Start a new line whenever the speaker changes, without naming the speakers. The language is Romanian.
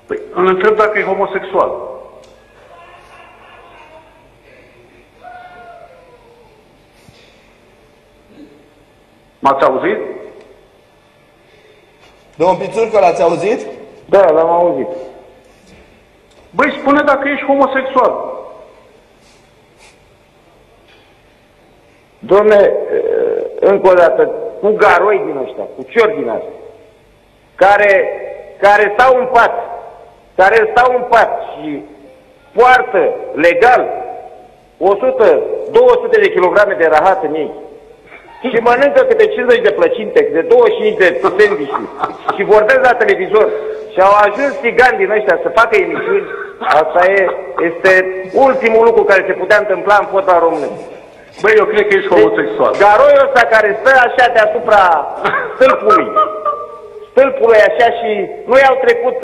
Păi, îl întreb dacă e homosexual. M-ați auzit?
Domnul Pițurcă, l-ați auzit?
Da, l-am auzit.
Băi, spune dacă ești homosexual.
Dom'le, încă o dată, cu garoi din ăștia, cu ciori din astea, care stau în pat, și poartă legal 100-200 de kilograme de rahat în ei și mănâncă câte 50 de plăcinte, câte 25 de sandwich și vorbesc la televizor și au ajuns țigani din ăștia să facă emisiuni, asta este ultimul lucru care se putea întâmpla în fotbal românesc.
Băi, eu cred că ești homosexual.
Garoiul ăsta care stă așa deasupra stâlpului așa și nu i-au trecut